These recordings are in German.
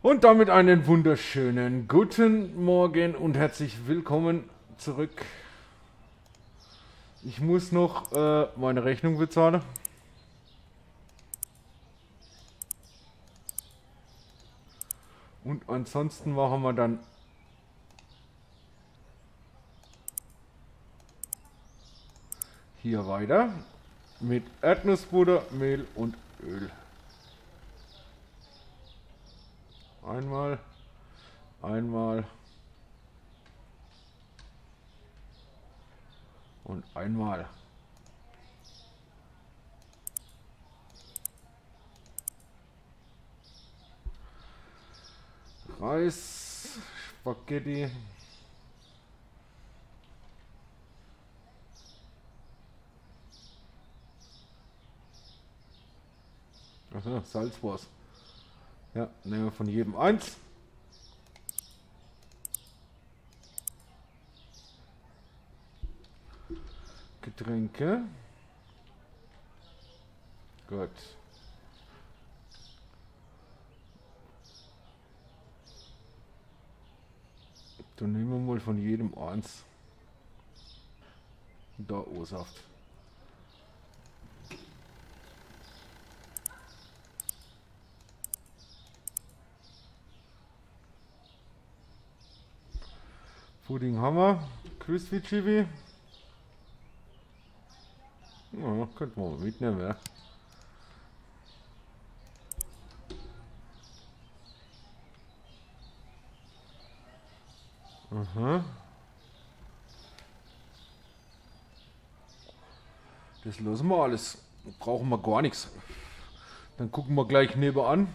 Und damit einen wunderschönen guten Morgen und herzlich willkommen zurück. Ich muss noch meine Rechnung bezahlen. Und ansonsten machen wir dann hier weiter mit Erdnussbutter, Mehl und Öl. Einmal, einmal und einmal. Reis, Spaghetti. Aha, Salz war's. Ja, nehmen wir von jedem eins. Getränke. Gut. Dann nehmen wir mal von jedem eins. Da O-Saft. Pudding haben wir. Crispy Chibi. Ja, könnten wir mal mitnehmen, ja. Aha. Das lassen wir alles. Brauchen wir gar nichts. Dann gucken wir gleich nebenan.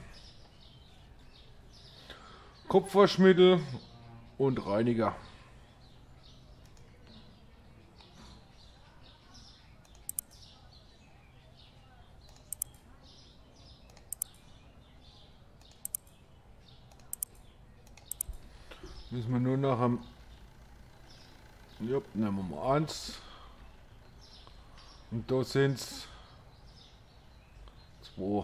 Kopfwaschmittel und Reiniger. Müssen wir nur nach am. Ja, nehmen wir mal eins. Und da sind es zwei.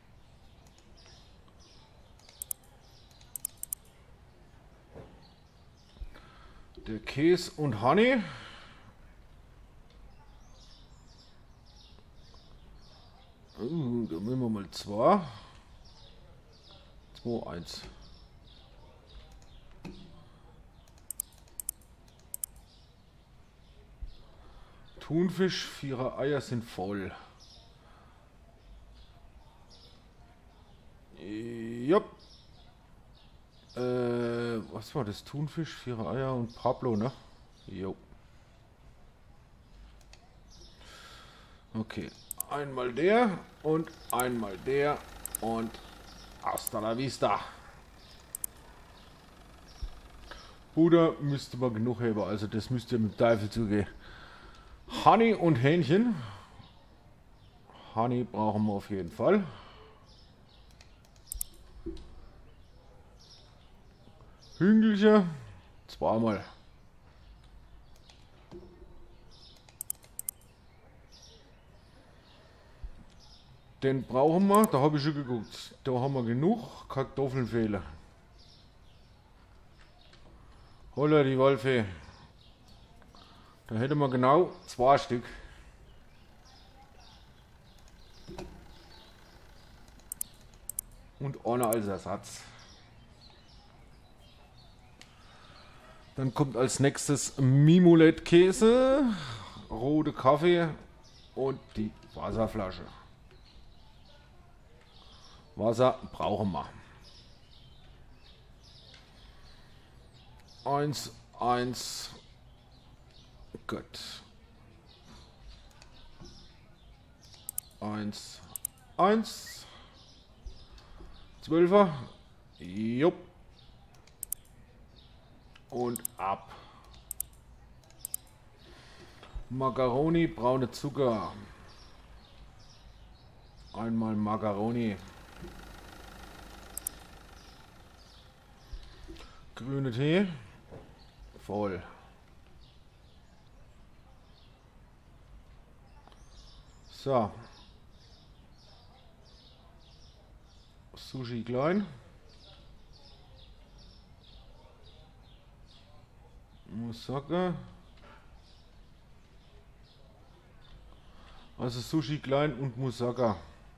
Der Käse und Honey. Da nehmen wir mal zwei. 2, 1. Thunfisch, 4 Eier sind voll. Jupp. Was war das? Thunfisch, 4 Eier und Pablo, ne? Jo. Okay. Einmal der und einmal der und hasta la vista. Butter müsste man genug haben, also das müsste mit dem Teufel zugehen. Honey und Hähnchen. Honey brauchen wir auf jeden Fall. Hühnchen, zweimal. Den brauchen wir, da habe ich schon geguckt. Da haben wir genug. Kartoffeln fehlen. Holla die Waldfee. Da hätten wir genau 2 Stück. Und einer als Ersatz. Dann kommt als nächstes Mimolette-Käse, rote Kaffee und die Wasserflasche. Wasser brauchen wir. 1, 1. Gut. 1, 1. 12er. Jupp. Und ab. Macaroni, braune Zucker. Einmal Macaroni. Grüne Tee. Voll. So. Sushi klein. Moussaka. Also Sushi klein und Moussaka.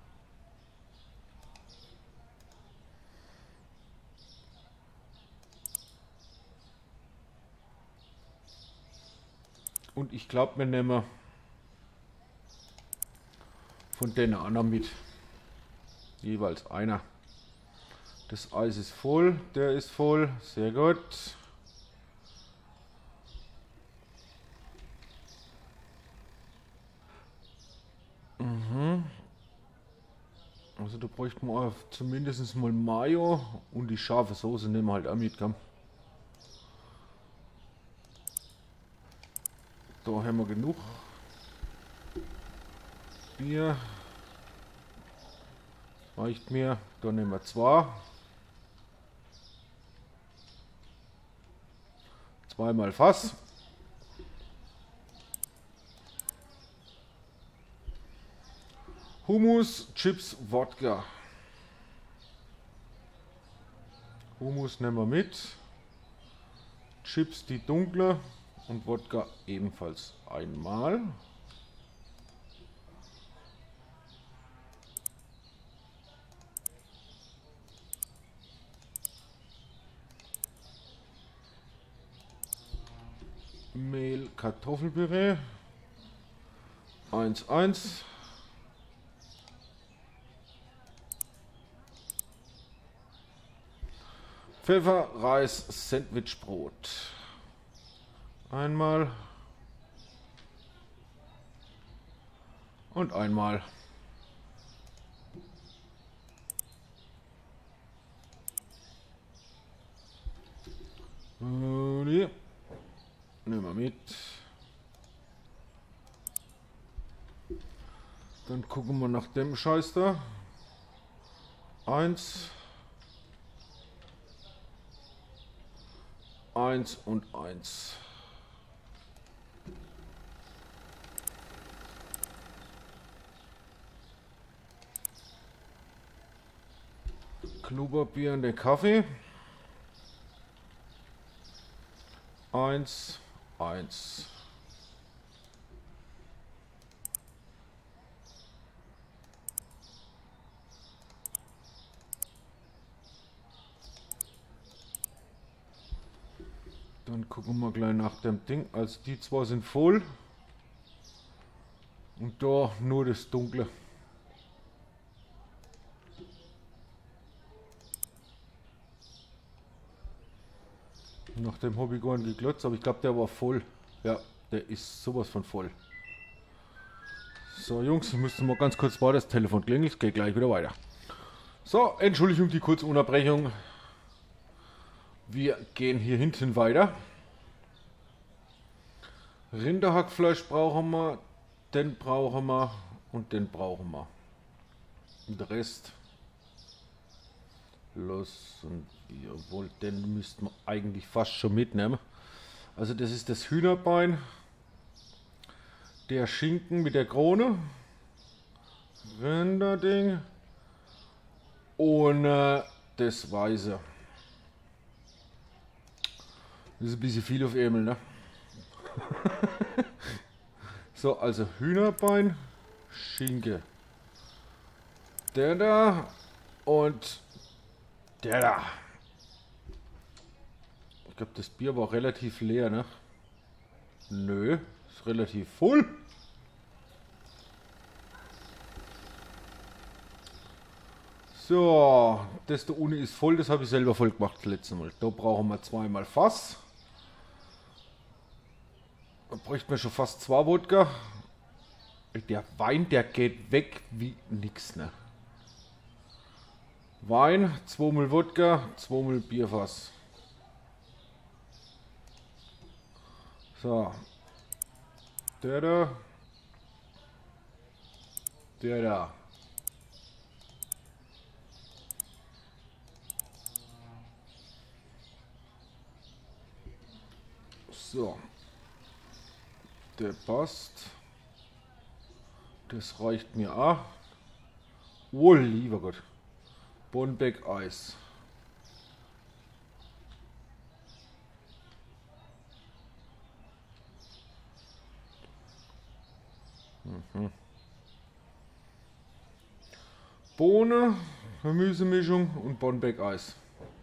Und ich glaube, wir nehmen von denen anderen mit. Jeweils einer. Das Eis ist voll, der ist voll. Sehr gut. Also da bräuchten wir auch zumindest mal Mayo und die scharfe Soße nehmen wir halt auch mit. Komm. Da haben wir genug Bier. Reicht mir. Da nehmen wir zwei. Zweimal Fass. Hummus, Chips, Wodka. Hummus nehmen wir mit. Chips die dunkle und Wodka ebenfalls einmal. Mehl, Kartoffelpüree. 1,1. Pfeffer, Reis, Sandwichbrot. Einmal. Und einmal. Die nehmen wir mit. Dann gucken wir nach dem Scheiß da. 1. 1 und 1. Klopapier und der Kaffee. 1, 1. Dann gucken wir gleich nach dem Ding. Also die zwei sind voll. Und da nur das Dunkle. Nach dem habe ich gar nicht geglotzt, aber ich glaube der war voll. Ja, der ist sowas von voll. So Jungs, ich müsste mal ganz kurz warten, das Telefon klingelt, geht gleich wieder weiter. So, Entschuldigung die kurze Unterbrechung. Wir gehen hier hinten weiter. Rinderhackfleisch brauchen wir, den brauchen wir und den brauchen wir. Und der Rest lassen wir wohl, den müssten wir eigentlich fast schon mitnehmen. Also das ist das Hühnerbein, der Schinken mit der Krone, Rinderding und das Weiße. Das ist ein bisschen viel auf Ärmel, ne? So, also Hühnerbein, Schinke. Der da und der da. Ich glaube, das Bier war relativ leer, ne? Nö, ist relativ voll. So, das da unten ist voll, das habe ich selber voll gemacht das letzte Mal. Da brauchen wir zweimal Fass. Da bräuchten wir schon fast 2 Wodka. Der Wein, der geht weg wie nix, ne? Wein, 2 mal Wodka, 2 mal Bierfass. So. Der da. Der da. So. Der passt. Das reicht mir auch. Oh, lieber Gott. Bonbeck Eis. Bohne, Gemüsemischung und Bonbeck-Eis.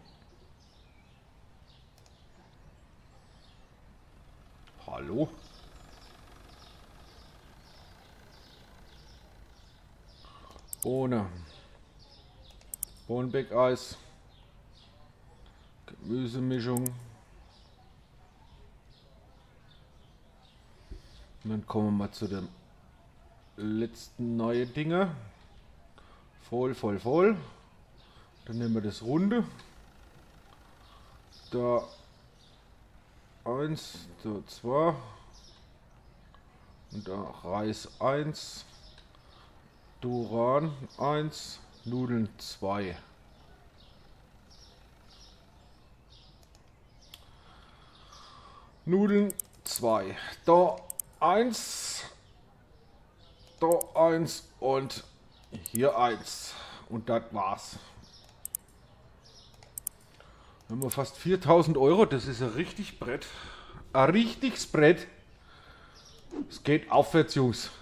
Hallo? Bohne, Bonbeck-Eis, Gemüsemischung. Und dann kommen wir mal zu dem letzten neuen Dinger. Voll, voll, voll. Dann nehmen wir das Runde. Da 1, da 2 und da Reis 1, Duran 1, Nudeln 2. Nudeln 2. Da 1, da 1 und hier 1. Und das war's. Haben wir fast 4.000 Euro. Das ist ein richtig Brett. Ein richtiges Brett. Es geht aufwärts, Jungs.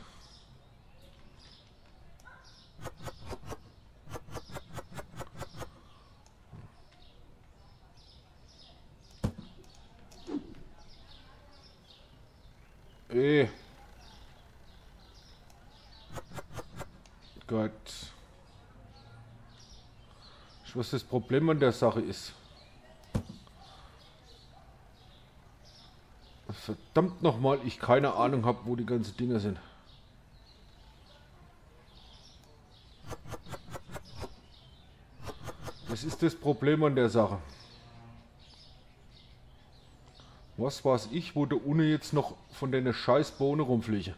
Gott. Was das Problem an der Sache ist. Verdammt nochmal, ich keine Ahnung habe, wo die ganzen Dinger sind. Das ist das Problem an der Sache. Was weiß ich, wo der Unne jetzt noch von der scheiß Bohne rumfliege.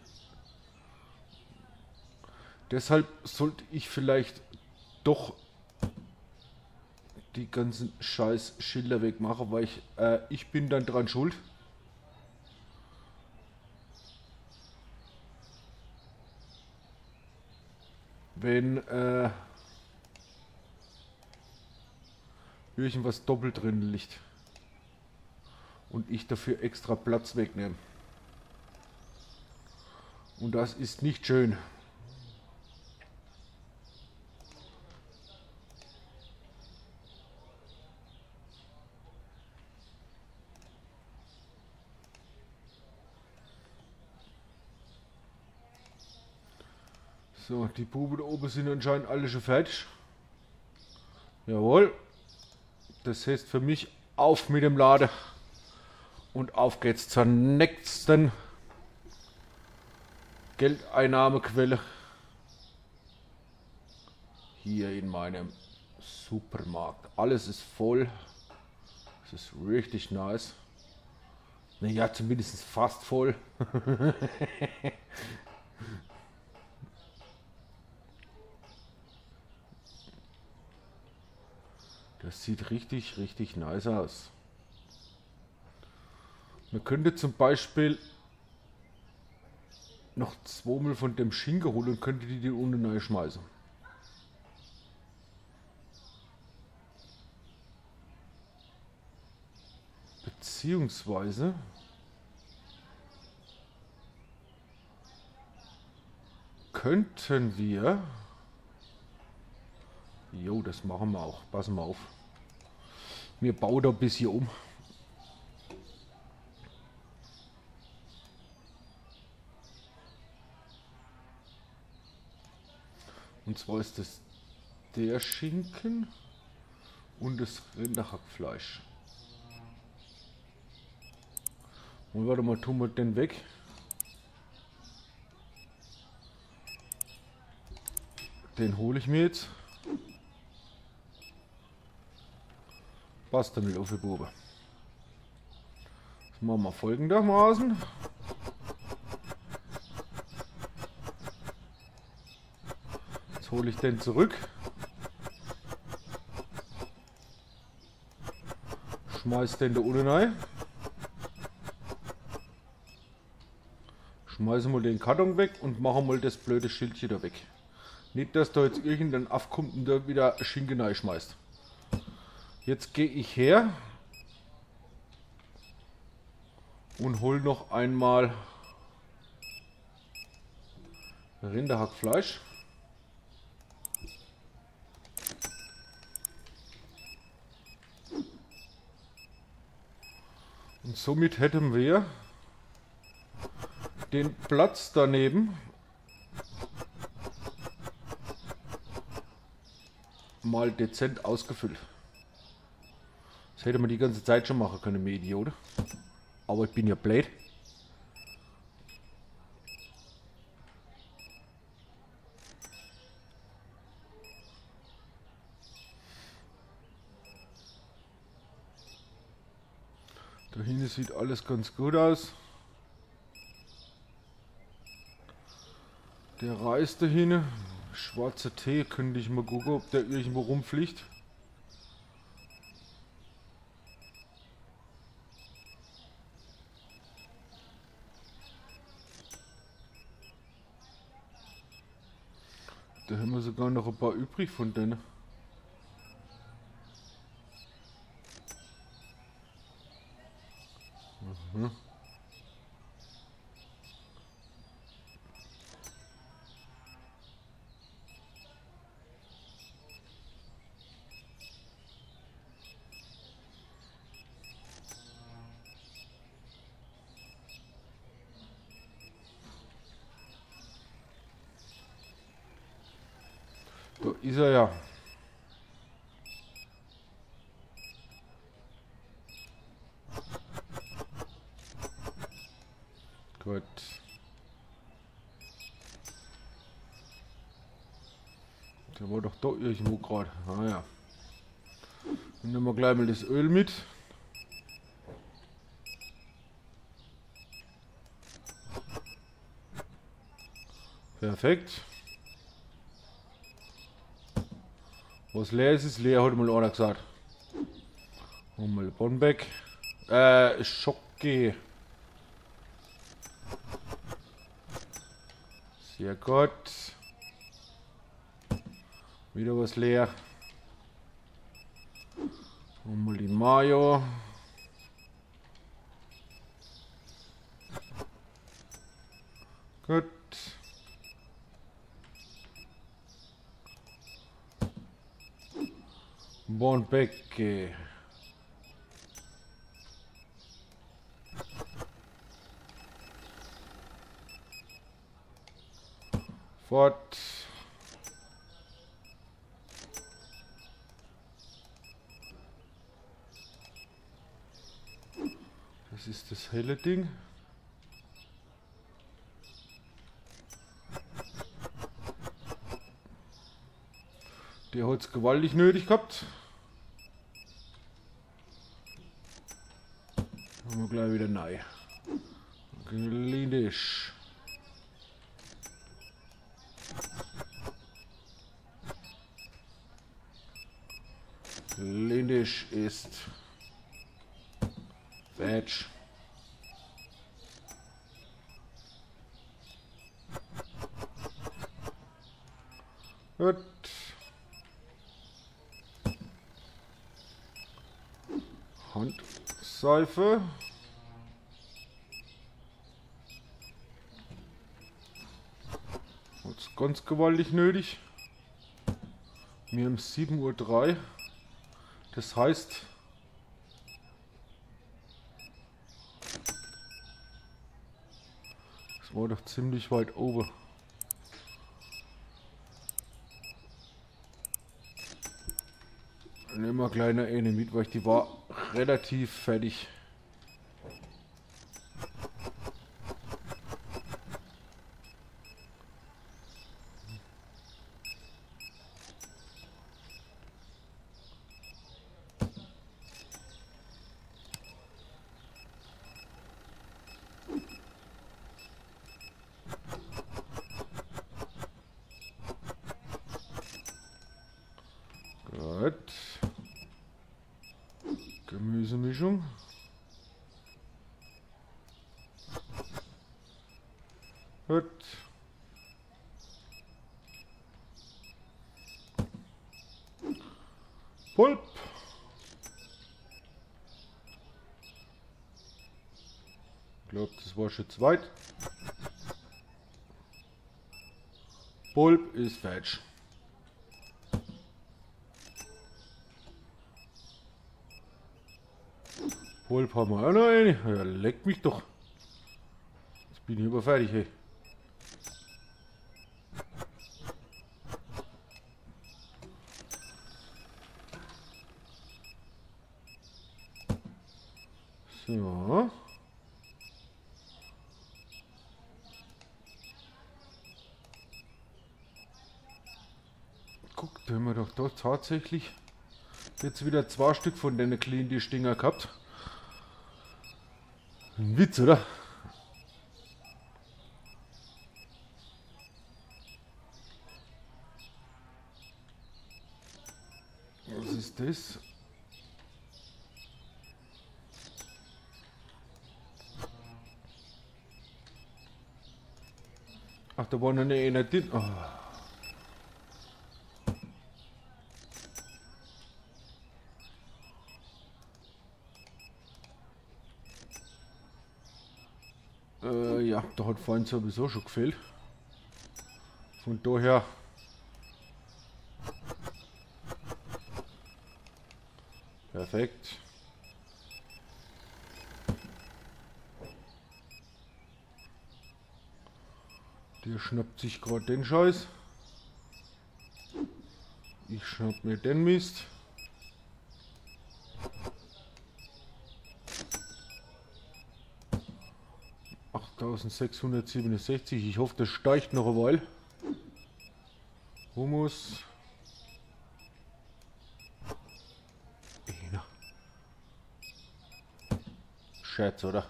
Deshalb sollte ich vielleicht doch die ganzen scheiß Schilder wegmachen, weil ich bin dann dran schuld. Wenn irgendwas doppelt drin liegt und ich dafür extra Platz wegnehme. Und das ist nicht schön. So, die Buben da oben sind anscheinend alle schon fertig. Jawohl. Das heißt für mich, auf mit dem Laden. Und auf geht's zur nächsten Geldeinnahmequelle. Hier in meinem Supermarkt. Alles ist voll. Das ist richtig nice. Naja, zumindest fast voll. Das sieht richtig, richtig nice aus. Man könnte zum Beispiel noch 2 Mal von dem Schinken holen und könnte die unten neu schmeißen. Beziehungsweise könnten wir... Jo, das machen wir auch. Passen wir auf. Wir bauen da ein bisschen um. Und zwar ist das der Schinken und das Rinderhackfleisch. Und warte mal, tun wir den weg. Den hole ich mir jetzt. Passt damit auf die Bube. Das machen wir folgendermaßen. Jetzt hole ich den zurück. Schmeiß den da unten rein. Schmeißen wir den Karton weg und machen mal das blöde Schildchen da weg. Nicht, dass da jetzt irgendein aufkommt und da wieder Schinken reinschmeißt. Jetzt gehe ich her und hole noch einmal Rinderhackfleisch. Und somit hätten wir den Platz daneben mal dezent ausgefüllt. Das hätte man die ganze Zeit schon machen können, mir Idiot. Aber ich bin ja blöd. Da hinten sieht alles ganz gut aus. Der Reis da hinten, schwarzer Tee, könnte ich mal gucken, ob der irgendwo rumfliegt. Da haben wir sogar noch ein paar übrig von denen. Mhm. Da ist er ja. Gut. Der war doch da irgendwo gerade. Ah ja. Dann nehmen wir gleich mal das Öl mit. Perfekt. Was leer ist, ist leer, hat mal einer gesagt. Und mal Bonbeck. Schocke. Sehr gut. Wieder was leer. Und mal die Mayo. Gut. Bonbecke. Fort. Das ist das helle Ding. Der hat es gewaltig nötig gehabt. Haben wir gleich wieder neu. Lindisch. Lindisch ist Veg. Gut. Handseife. Hat's ganz gewaltig nötig. Wir haben 7:03 Uhr. Das heißt, das war doch ziemlich weit oben. Nehmen wir kleine eine mit, weil die war relativ fertig. Gut. Gemüsemischung. Gut. Pulp. Ich glaube, das war schon zweit. Pulp ist falsch. Pulp haben wir auch noch eine. Ja, leck mich doch. Jetzt bin ich aber fertig, hey. So. Guck, da haben wir doch da tatsächlich jetzt wieder 2 Stück von den kleinen Stinger gehabt. Ein Witz, oder? Was ist das? Ach, da war noch eine drin. Oh. Ja, da hat vorhin sowieso schon gefehlt. Von daher. Perfekt. Der schnappt sich gerade den Scheiß. Ich schnapp mir den Mist. $8.667. Ich hoffe, das steigt noch eine Weile. Humus. Scherz, oder?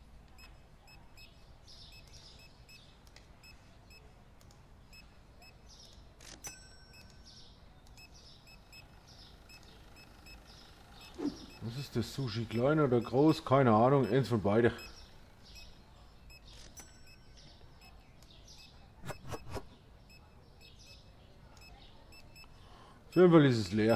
Was ist das? Sushi klein oder groß? Keine Ahnung, eins von beide. Auf jeden Fall ist es leer.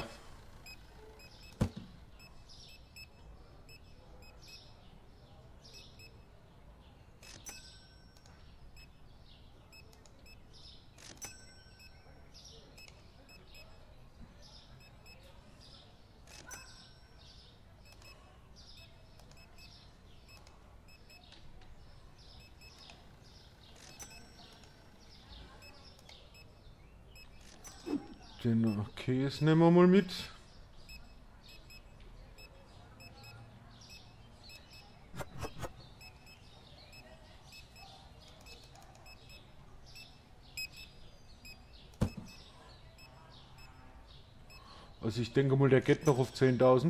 Den Käse nehmen wir mal mit. Also ich denke mal, der geht noch auf 10.000.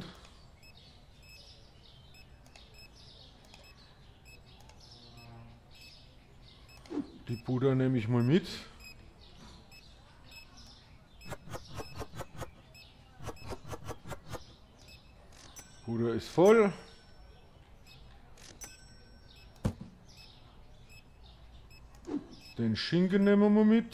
Die Butter nehme ich mal mit. Butter ist voll. Den Schinken nehmen wir mal mit.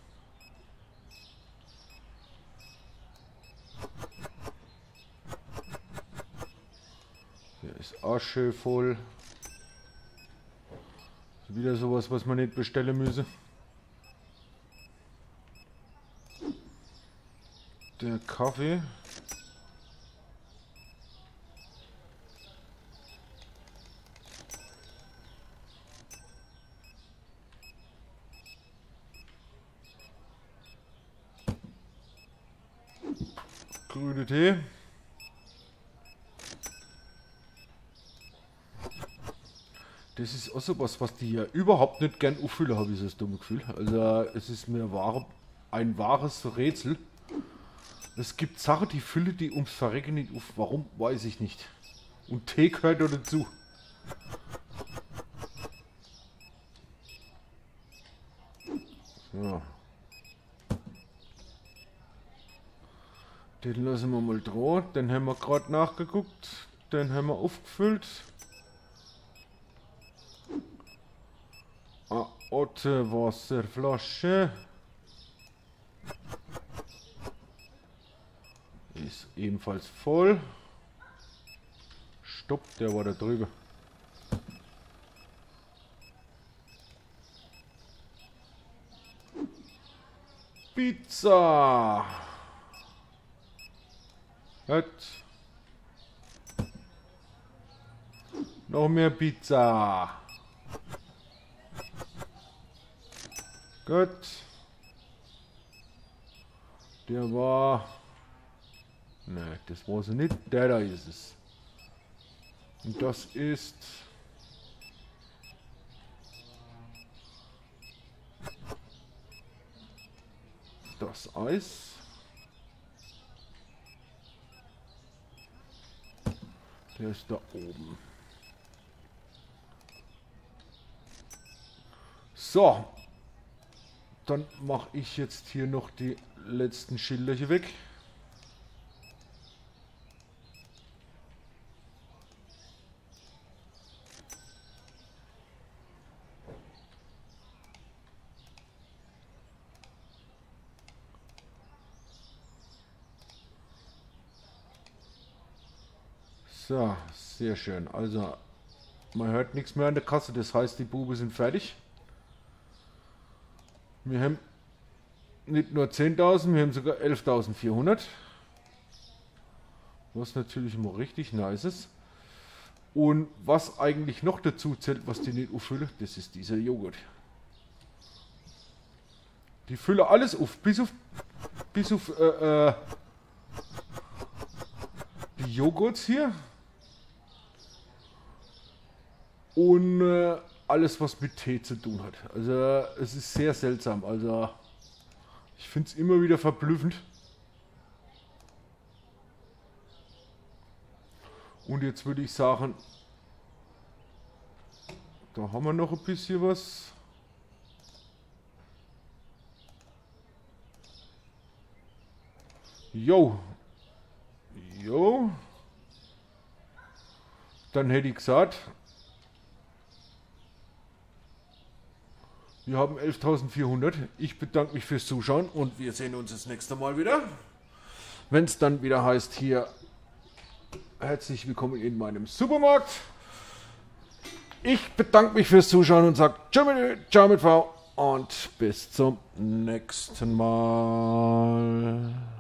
Der ist auch schön voll. Ist wieder sowas, was man nicht bestellen müsse. Der Kaffee. Grüne Tee. Das ist auch so was, was die ja überhaupt nicht gern auffüllen, habe ich so das dumme Gefühl. Also es ist mir ein wahres Rätsel. Es gibt Sachen, die füllen die ums Verrecken nicht auf. Warum, weiß ich nicht. Und Tee gehört da dazu. So. Den lassen wir mal dran. Den haben wir gerade nachgeguckt. Den haben wir aufgefüllt. Eine alte Wasserflasche. Ist ebenfalls voll. Stopp, der war da drüber. Pizza. Gut. Noch mehr Pizza. Gut. Der war... Ne, das war sie nicht. Der da ist es. Und das ist... das Eis. Der ist da oben. So. Dann mache ich jetzt hier noch die letzten Schilderchen weg. So, sehr schön. Also, man hört nichts mehr an der Kasse, das heißt, die Buben sind fertig. Wir haben nicht nur 10.000, wir haben sogar 11.400. Was natürlich immer richtig nice ist. Und was eigentlich noch dazu zählt, was die nicht auffüllen, das ist dieser Joghurt. Die füllen alles auf, bis auf die Joghurts hier. Und alles, was mit Tee zu tun hat. Also es ist sehr seltsam. Also ich finde es immer wieder verblüffend. Und jetzt würde ich sagen, da haben wir noch ein bisschen was. Jo. Jo. Dann hätte ich gesagt, wir haben 11.400. Ich bedanke mich fürs Zuschauen und wir sehen uns das nächste Mal wieder. Wenn es dann wieder heißt hier, herzlich willkommen in meinem Supermarkt. Ich bedanke mich fürs Zuschauen und sage ciao mit V und bis zum nächsten Mal.